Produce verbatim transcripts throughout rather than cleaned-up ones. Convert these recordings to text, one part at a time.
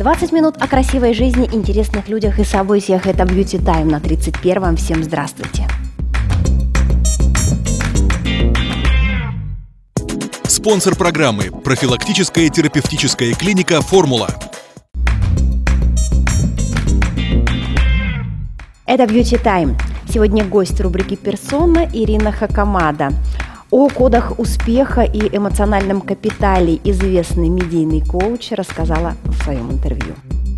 двадцать минут о красивой жизни, интересных людях и событиях. Это Beauty Time на тридцать первом. Всем здравствуйте. Спонсор программы – профилактическая терапевтическая клиника «Формула». Это Beauty Time. Сегодня гость рубрики «Персона» Ирина Хакамада. О кодах успеха и эмоциональном капитале известный медийный коуч рассказала в своем интервью.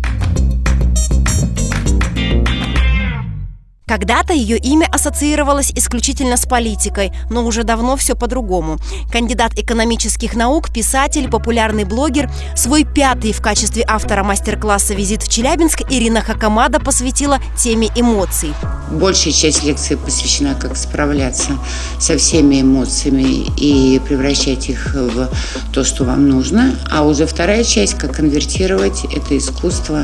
Когда-то ее имя ассоциировалось исключительно с политикой, но уже давно все по-другому. Кандидат экономических наук, писатель, популярный блогер. Свой пятый в качестве автора мастер-класса «Визит в Челябинск» Ирина Хакамада посвятила теме эмоций. Большая часть лекции посвящена, как справляться со всеми эмоциями и превращать их в то, что вам нужно. А уже вторая часть, как конвертировать это искусство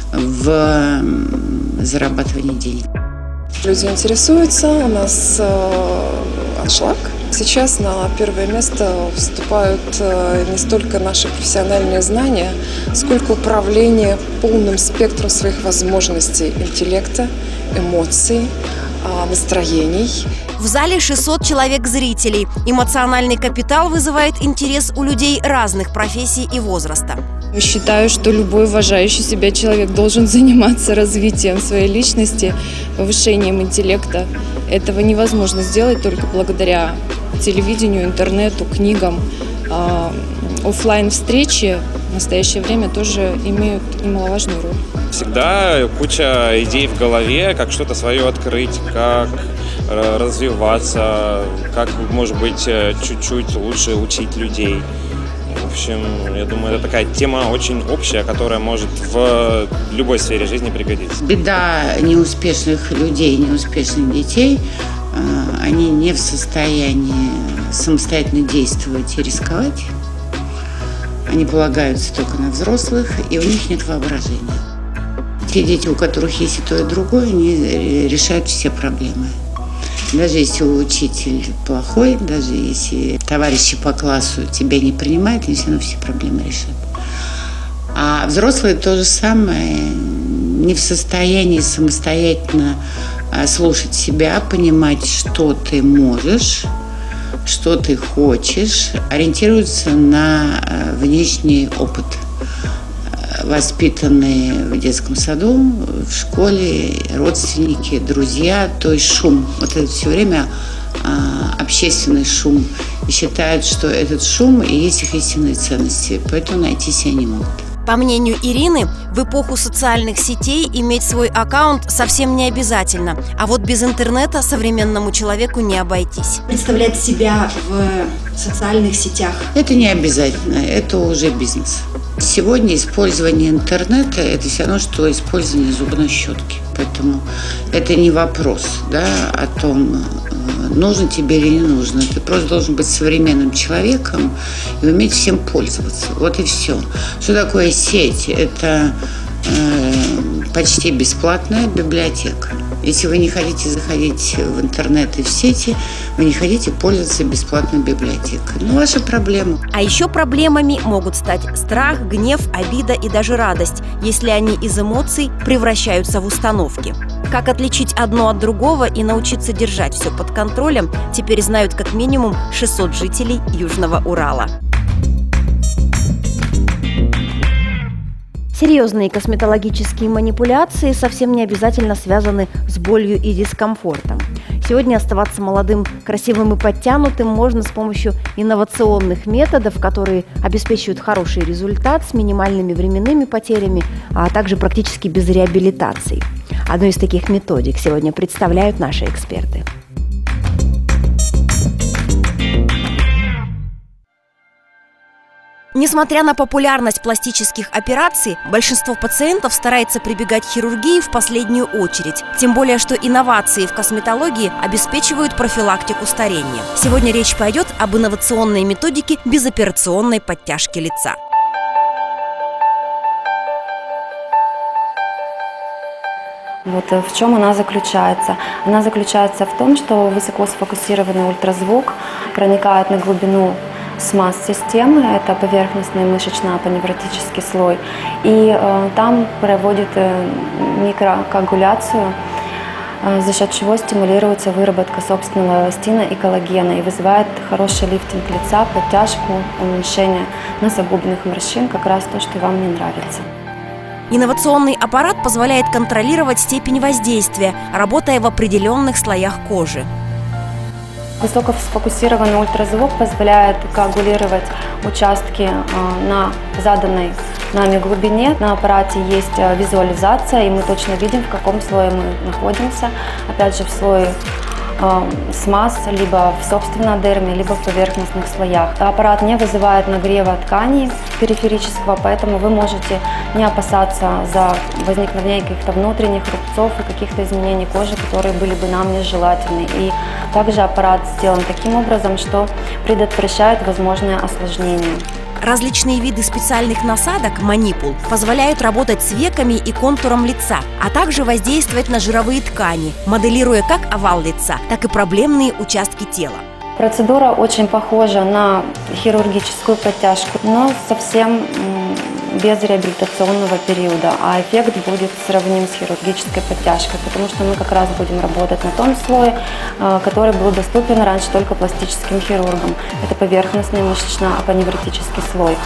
в зарабатывание денег. Люди интересуются, у нас э, аншлаг. Сейчас на первое место вступают э, не столько наши профессиональные знания, сколько управление полным спектром своих возможностей, интеллекта, эмоций, э, настроений. В зале шестьсот человек зрителей. Эмоциональный капитал вызывает интерес у людей разных профессий и возраста. Считаю, что любой уважающий себя человек должен заниматься развитием своей личности, повышением интеллекта. Этого невозможно сделать только благодаря телевидению, интернету, книгам. Оффлайн-встречи в настоящее время тоже имеют немаловажную роль. Всегда куча идей в голове, как что-то свое открыть, как развиваться, как, может быть, чуть-чуть лучше учить людей. В общем, я думаю, это такая тема очень общая, которая может в любой сфере жизни пригодиться. Беда неуспешных людей, неуспешных детей, они не в состоянии самостоятельно действовать и рисковать. Они полагаются только на взрослых, и у них нет воображения. Те дети, у которых есть и то, и другое, они решают все проблемы. Даже если учитель плохой, даже если товарищи по классу тебя не принимают, они все равно все проблемы решат. А взрослые то же самое, не в состоянии самостоятельно слушать себя, понимать, что ты можешь, что ты хочешь, ориентируются на внешний опыт. Воспитанные в детском саду, в школе, родственники, друзья, то есть шум. Вот это все время а, общественный шум. И считают, что этот шум и есть их истинные ценности, поэтому найти себя не могут. По мнению Ирины, в эпоху социальных сетей иметь свой аккаунт совсем не обязательно. А вот без интернета современному человеку не обойтись. Представлять себя в социальных сетях. Это не обязательно, это уже бизнес. Сегодня использование интернета – это все равно, что использование зубной щетки. Поэтому это не вопрос, да, о том, нужно тебе или не нужно. Ты просто должен быть современным человеком и уметь всем пользоваться. Вот и все. Что такое сеть? Это э, почти бесплатная библиотека. Если вы не хотите заходить в интернет и в сети, вы не хотите пользоваться бесплатной библиотекой. Ну, ваша проблема. А еще проблемами могут стать страх, гнев, обида и даже радость, если они из эмоций превращаются в установки. Как отличить одно от другого и научиться держать все под контролем, теперь знают как минимум шестьсот жителей Южного Урала. Серьезные косметологические манипуляции совсем не обязательно связаны с болью и дискомфортом. Сегодня оставаться молодым, красивым и подтянутым можно с помощью инновационных методов, которые обеспечивают хороший результат с минимальными временными потерями, а также практически без реабилитации. Одну из таких методик сегодня представляют наши эксперты. Несмотря на популярность пластических операций, большинство пациентов старается прибегать к хирургии в последнюю очередь. Тем более, что инновации в косметологии обеспечивают профилактику старения. Сегодня речь пойдет об инновационной методике безоперационной подтяжки лица. Вот в чем она заключается? Она заключается в том, что высокосфокусированный ультразвук проникает на глубину смаз-системы, это поверхностный мышечно-апоневротический слой, и э, там проводит э, микрокоагуляцию, э, за счет чего стимулируется выработка собственного эластина и коллагена и вызывает хороший лифтинг лица, подтяжку, уменьшение носогубных морщин, как раз то, что вам не нравится. Инновационный аппарат позволяет контролировать степень воздействия, работая в определенных слоях кожи. Высокосфокусированный ультразвук позволяет коагулировать участки на заданной нами глубине. На аппарате есть визуализация, и мы точно видим, в каком слое мы находимся. Опять же, в слое смаз, либо в собственной дерме, либо в поверхностных слоях. Аппарат не вызывает нагрева тканей периферического, поэтому вы можете не опасаться за возникновение каких-то внутренних рубцов и каких-то изменений кожи, которые были бы нам нежелательны. И также аппарат сделан таким образом, что предотвращает возможное осложнение. Различные виды специальных насадок, манипул, позволяют работать с веками и контуром лица, а также воздействовать на жировые ткани, моделируя как овал лица, так и проблемные участки тела. Процедура очень похожа на хирургическую подтяжку, но совсем без реабилитационного периода, а эффект будет сравним с хирургической подтяжкой, потому что мы как раз будем работать на том слое, который был доступен раньше только пластическим хирургам. Это поверхностный мышечно-апоневротический слой.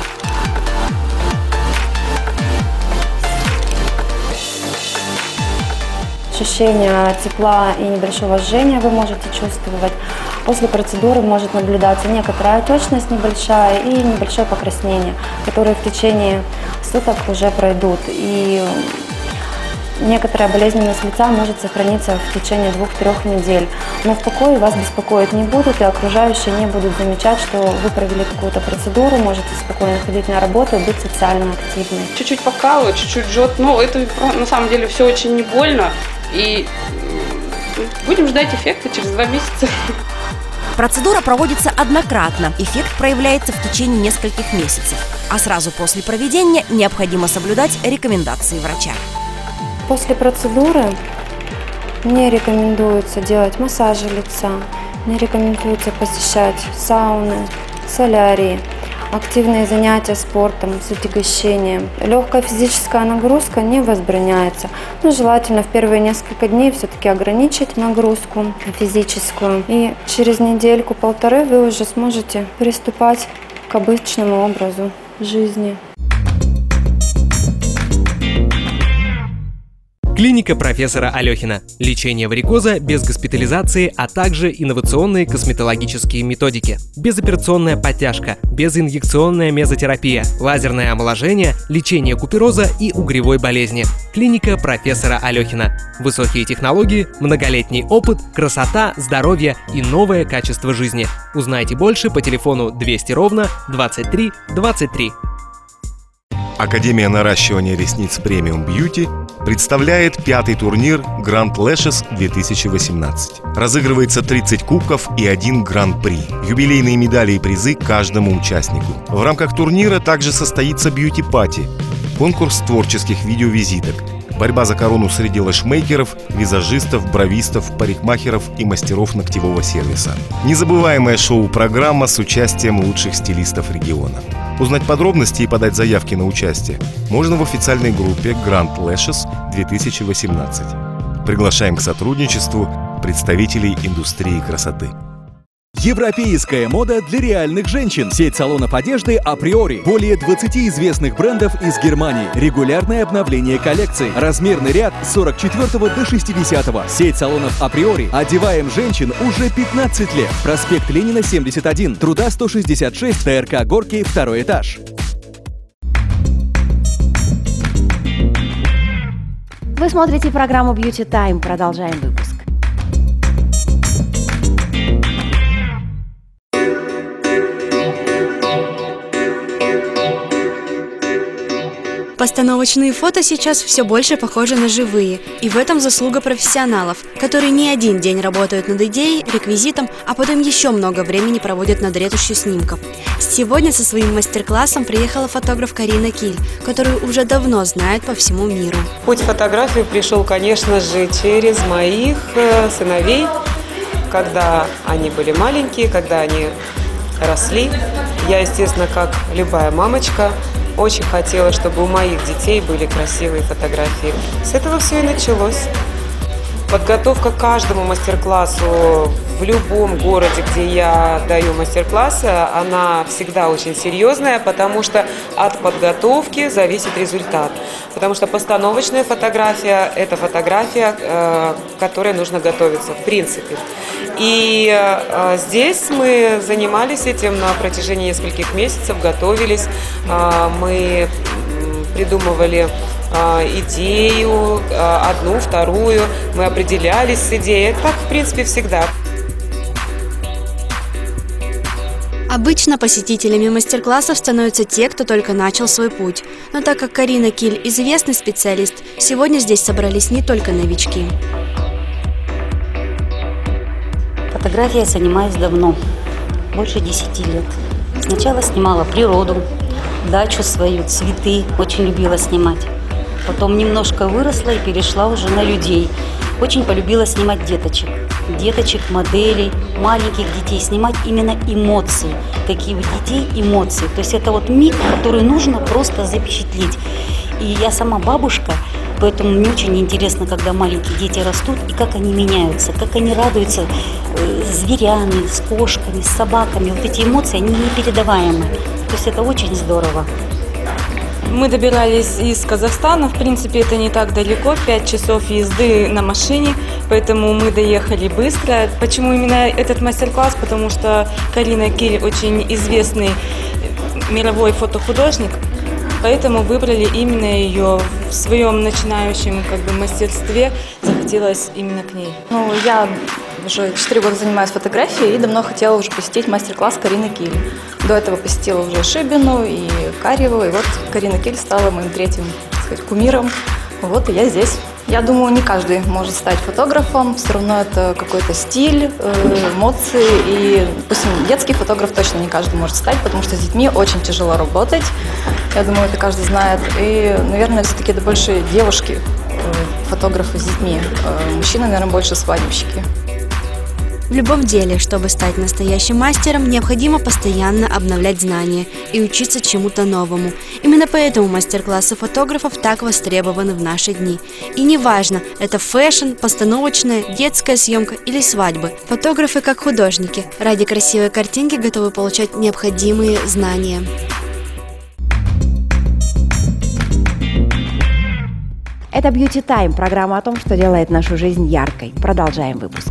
Ощущение тепла и небольшого жжения вы можете чувствовать. После процедуры может наблюдаться некоторая отечность небольшая и небольшое покраснение, которые в течение суток уже пройдут. И некоторая болезненность лица может сохраниться в течение двух-трех недель. Но в покое вас беспокоить не будут, и окружающие не будут замечать, что вы провели какую-то процедуру, можете спокойно ходить на работу и быть социально активной. Чуть-чуть покалывает, чуть-чуть жжет, но это на самом деле все очень не больно. И будем ждать эффекта через два месяца. Процедура проводится однократно. Эффект проявляется в течение нескольких месяцев. А сразу после проведения необходимо соблюдать рекомендации врача. После процедуры не рекомендуется делать массажи лица, не рекомендуется посещать сауны, солярии, активные занятия спортом с отягощением. Легкая физическая нагрузка не возбраняется, но желательно в первые несколько дней все-таки ограничить нагрузку физическую. И через недельку-полторы вы уже сможете приступать к обычному образу жизни. Клиника профессора Алехина. Лечение варикоза без госпитализации, а также инновационные косметологические методики. Безоперационная подтяжка, безинъекционная мезотерапия, лазерное омоложение, лечение купероза и угревой болезни. Клиника профессора Алехина. Высокие технологии, многолетний опыт, красота, здоровье и новое качество жизни. Узнайте больше по телефону двести ровно двадцать три двадцать три. Академия наращивания ресниц Premium Beauty представляет пятый турнир Grand Lashes две тысячи восемнадцать. Разыгрывается тридцать кубков и один гран-при. Юбилейные медали и призы каждому участнику. В рамках турнира также состоится бьюти-пати, конкурс творческих видеовизиток, борьба за корону среди лэшмейкеров, визажистов, бровистов, парикмахеров и мастеров ногтевого сервиса. Незабываемая шоу-программа с участием лучших стилистов региона. Узнать подробности и подать заявки на участие можно в официальной группе Grand Lashes две тысячи восемнадцать. Приглашаем к сотрудничеству представителей индустрии красоты. Европейская мода для реальных женщин. Сеть салонов одежды «Априори». Более двадцати известных брендов из Германии. Регулярное обновление коллекции. Размерный ряд с сорок четвёртого до шестидесятого. Сеть салонов «Априори». Одеваем женщин уже пятнадцать лет. Проспект Ленина, семьдесят один. Труда сто шестьдесят шесть. ТРК Горки, второй этаж. Вы смотрите программу Beauty Time. Продолжаем выпуск. Постановочные фото сейчас все больше похожи на живые, и в этом заслуга профессионалов, которые не один день работают над идеей, реквизитом, а потом еще много времени проводят над ретушью снимков. Сегодня со своим мастер-классом приехала фотограф Карина Киль, которую уже давно знают по всему миру. Путь фотографии пришел, конечно же, через моих сыновей, когда они были маленькие, когда они росли. я, естественно, как любая мамочка, очень хотела, чтобы у моих детей были красивые фотографии. С этого все и началось. Подготовка к каждому мастер-классу в любом городе, где я даю мастер-классы, она всегда очень серьезная, потому что от подготовки зависит результат. Потому что постановочная фотография – это фотография, к которой нужно готовиться в принципе. И здесь мы занимались этим на протяжении нескольких месяцев, готовились, мы придумывали идею, одну, вторую, мы определялись с идеей. Так, в принципе, всегда. Обычно посетителями мастер-классов становятся те, кто только начал свой путь. Но так как Карина Киль известный специалист, сегодня здесь собрались не только новички. Фотографией занимаюсь давно, больше десяти лет. Сначала снимала природу, дачу свою, цветы, очень любила снимать. Потом немножко выросла и перешла уже на людей. Очень полюбила снимать деточек. Деточек, моделей, маленьких детей. Снимать именно эмоции. Такие у детей эмоции. То есть это вот миг, который нужно просто запечатлеть. И я сама бабушка, поэтому мне очень интересно, когда маленькие дети растут, и как они меняются, как они радуются э, зверями, с кошками, с собаками. Вот эти эмоции, они непередаваемы. То есть это очень здорово. Мы добирались из Казахстана, в принципе, это не так далеко, пять часов езды на машине, поэтому мы доехали быстро. Почему именно этот мастер-класс? Потому что Карина Киль очень известный мировой фотохудожник, поэтому выбрали именно ее в своем начинающем как бы мастерстве, захотелось именно к ней. Ну, я уже четыре года занимаюсь фотографией и давно хотела уже посетить мастер-класс Карины Киль. До этого посетила уже Шибину и Карьеву, и вот Карина Киль стала моим третьим, так сказать, кумиром. Вот и я здесь. Я думаю, не каждый может стать фотографом, все равно это какой-то стиль, эмоции. И, допустим, детский фотограф точно не каждый может стать, потому что с детьми очень тяжело работать. Я думаю, это каждый знает. И, наверное, все-таки это больше девушки, фотографы с детьми. Мужчины, наверное, больше свадебщики. В любом деле, чтобы стать настоящим мастером, необходимо постоянно обновлять знания и учиться чему-то новому. Именно поэтому мастер-классы фотографов так востребованы в наши дни. И неважно, это фэшн, постановочная, детская съемка или свадьбы. Фотографы, как художники, ради красивой картинки готовы получать необходимые знания. Это Beauty Time, программа о том, что делает нашу жизнь яркой. Продолжаем выпуск.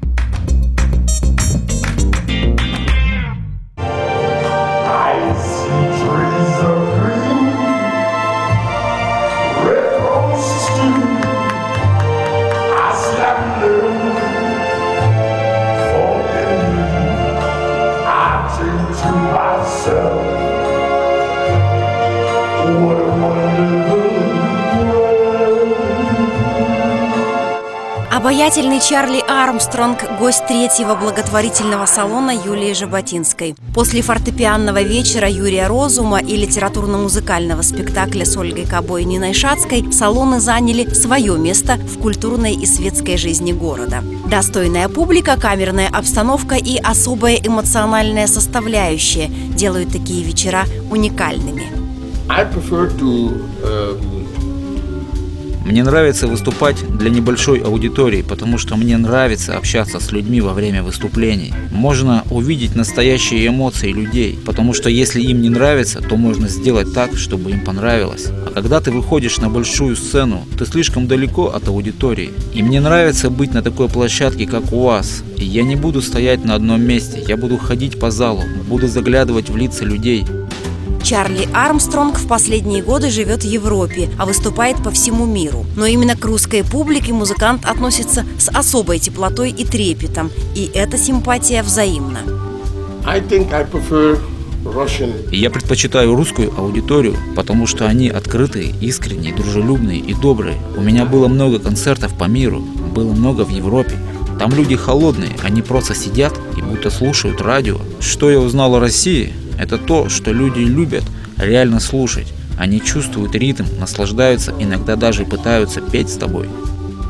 Обаятельный Чарли Армстронг – гость третьего благотворительного салона Юлии Жаботинской. После фортепианного вечера Юрия Розума и литературно-музыкального спектакля с Ольгой Кобой и Ниной Шацкой салоны заняли свое место в культурной и светской жизни города. Достойная публика, камерная обстановка и особая эмоциональная составляющая делают такие вечера уникальными. I prefer to, um... Мне нравится выступать для небольшой аудитории, потому что мне нравится общаться с людьми во время выступлений. Можно увидеть настоящие эмоции людей, потому что если им не нравится, то можно сделать так, чтобы им понравилось. А когда ты выходишь на большую сцену, ты слишком далеко от аудитории. И мне нравится быть на такой площадке, как у вас. И я не буду стоять на одном месте, я буду ходить по залу, буду заглядывать в лица людей. Чарли Армстронг в последние годы живет в Европе, а выступает по всему миру. Но именно к русской публике музыкант относится с особой теплотой и трепетом, и эта симпатия взаимна. I think I prefer Russian. Я предпочитаю русскую аудиторию, потому что они открытые, искренние, дружелюбные и добрые. У меня было много концертов по миру, было много в Европе. Там люди холодные, они просто сидят и будто слушают радио. Что я узнал о России? Это то, что люди любят реально слушать. Они чувствуют ритм, наслаждаются, иногда даже пытаются петь с тобой.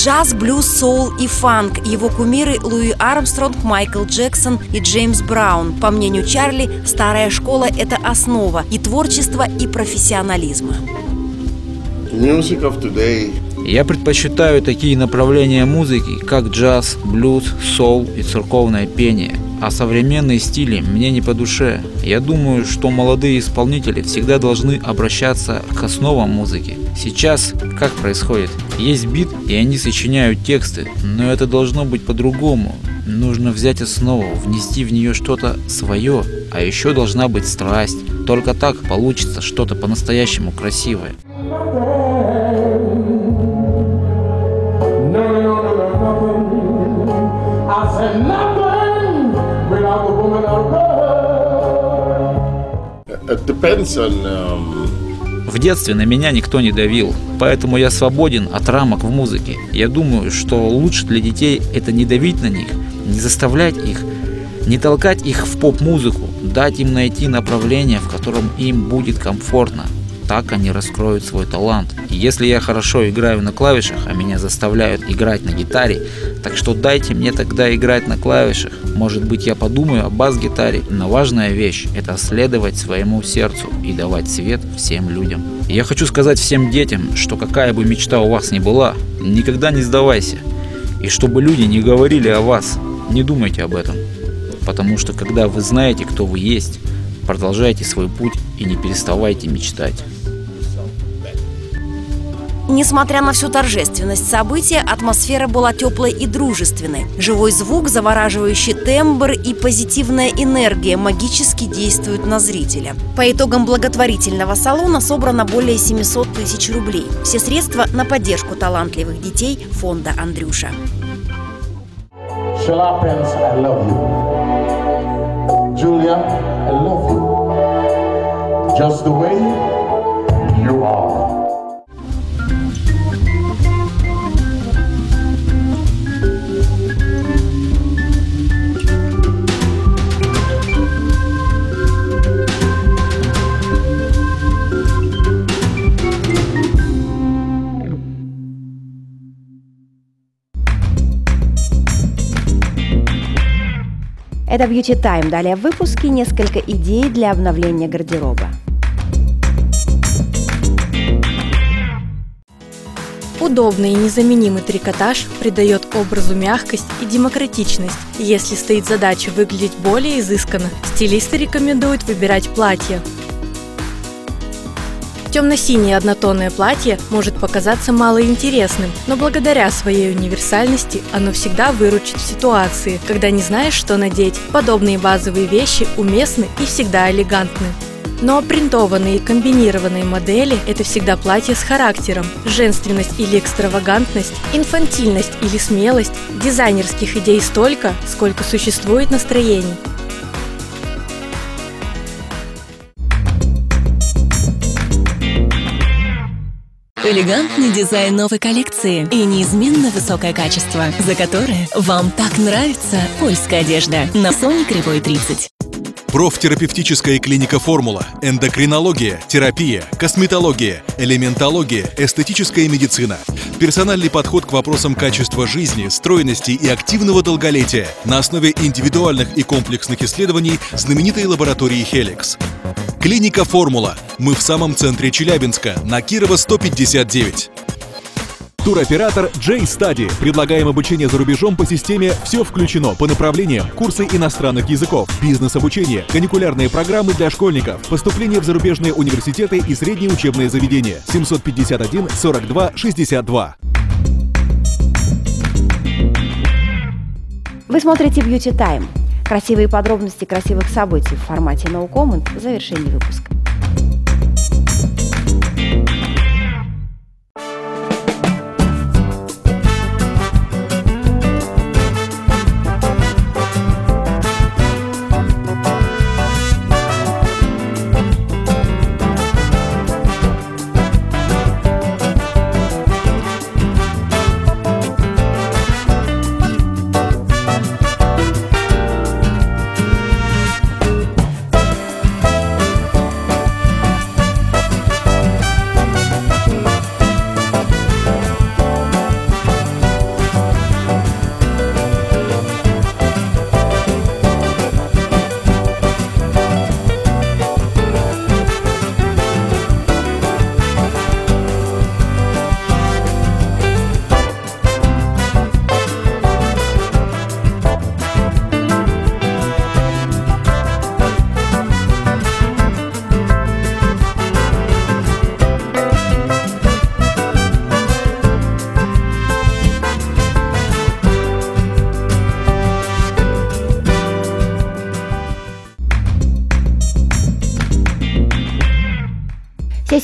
Джаз, блюз, соул и фанк. Его кумиры Луи Армстронг, Майкл Джексон и Джеймс Браун. По мнению Чарли, старая школа – это основа и творчества, и профессионализма. Music of today. Я предпочитаю такие направления музыки, как джаз, блюз, соул и церковное пение. А современные стили мне не по душе. Я думаю, что молодые исполнители всегда должны обращаться к основам музыки. Сейчас как происходит? Есть бит, и они сочиняют тексты, но это должно быть по-другому. Нужно взять основу, внести в нее что-то свое, а еще должна быть страсть. Только так получится что-то по-настоящему красивое. В детстве на меня никто не давил, поэтому я свободен от рамок в музыке. Я думаю, что лучше для детей это не давить на них, не заставлять их, не толкать их в поп-музыку, дать им найти направление, в котором им будет комфортно. Так они раскроют свой талант. И если я хорошо играю на клавишах, а меня заставляют играть на гитаре, так что дайте мне тогда играть на клавишах. Может быть, я подумаю о бас-гитаре, но важная вещь – это следовать своему сердцу и давать свет всем людям. И я хочу сказать всем детям, что какая бы мечта у вас ни была, никогда не сдавайся. И чтобы люди не говорили о вас, не думайте об этом. Потому что когда вы знаете, кто вы есть, продолжайте свой путь и не переставайте мечтать. Несмотря на всю торжественность события, атмосфера была теплой и дружественной. Живой звук, завораживающий тембр и позитивная энергия магически действуют на зрителя. По итогам благотворительного салона собрано более семисот тысяч рублей. Все средства на поддержку талантливых детей фонда «Андрюша». Julia, I love you, just the way you are. Это Beauty Time. Далее в выпуске несколько идей для обновления гардероба. Удобный и незаменимый трикотаж придает образу мягкость и демократичность. Если стоит задача выглядеть более изысканно, стилисты рекомендуют выбирать платье. Темно-синее однотонное платье может показаться малоинтересным, но благодаря своей универсальности оно всегда выручит в ситуации, когда не знаешь, что надеть. Подобные базовые вещи уместны и всегда элегантны. Но принтованные и комбинированные модели – это всегда платье с характером. Женственность или экстравагантность, инфантильность или смелость, дизайнерских идей столько, сколько существует настроений. Элегантный дизайн новой коллекции и неизменно высокое качество, за которое вам так нравится польская одежда на Сони Кривой тридцать. Профтерапевтическая клиника «Формула», эндокринология, терапия, косметология, элементология, эстетическая медицина. Персональный подход к вопросам качества жизни, стройности и активного долголетия на основе индивидуальных и комплексных исследований знаменитой лаборатории «Хеликс». Клиника «Формула». Мы в самом центре Челябинска, на Кирова сто пятьдесят девять. Туроператор J-Study. Предлагаем обучение за рубежом по системе «Все включено» по направлениям курсы иностранных языков, бизнес-обучение, каникулярные программы для школьников, поступление в зарубежные университеты и средние учебные заведения. семьсот пятьдесят один сорок два шестьдесят два. Вы смотрите Beauty Time. Красивые подробности красивых событий в формате No Comment в завершении выпуска.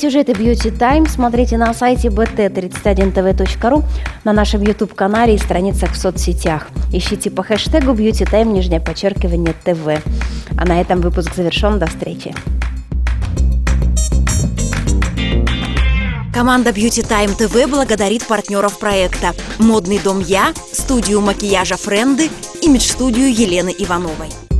сюжеты Beauty Time смотрите на сайте би ти тридцать один тэ вэ точка ру, на нашем YouTube-канале и страницах в соцсетях. Ищите по хэштегу Beauty Time, нижнее подчеркивание, ТВ. А на этом выпуск завершен. До встречи. Команда Beauty Time тэ вэ благодарит партнеров проекта: Модный дом Я, студию макияжа Френды, имидж-студию Елены Ивановой.